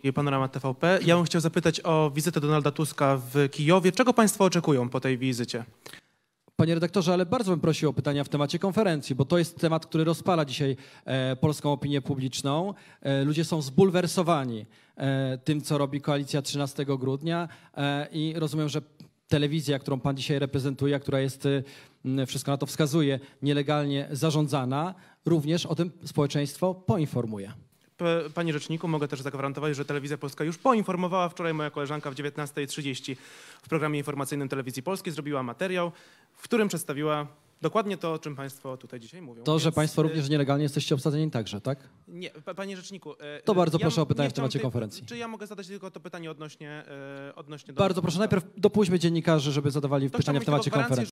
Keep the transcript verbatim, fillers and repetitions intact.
i Panorama T V P. Ja bym chciał zapytać o wizytę Donalda Tuska w Kijowie. Czego państwo oczekują po tej wizycie? Panie redaktorze, ale bardzo bym prosił o pytania w temacie konferencji, bo to jest temat, który rozpala dzisiaj e, polską opinię publiczną. E, ludzie są zbulwersowani e, tym, co robi koalicja trzynastego grudnia e, i rozumiem, że telewizja, którą pan dzisiaj reprezentuje, która jest, e, wszystko na to wskazuje, nielegalnie zarządzana, również o tym społeczeństwo poinformuje. Panie rzeczniku, mogę też zagwarantować, że Telewizja Polska już poinformowała. Wczoraj moja koleżanka w dziewiętnastej trzydzieści w programie informacyjnym Telewizji Polskiej zrobiła materiał, w którym przedstawiła dokładnie to, o czym państwo tutaj dzisiaj mówią. To, Więc, że państwo również nielegalnie jesteście obsadzeni także, tak? Nie, panie rzeczniku. To bardzo ja proszę o pytanie w temacie ty, konferencji. Czy ja mogę zadać tylko to pytanie odnośnie... odnośnie Bardzo proszę, najpierw dopuśćmy dziennikarzy, żeby zadawali pytania w temacie konferencji.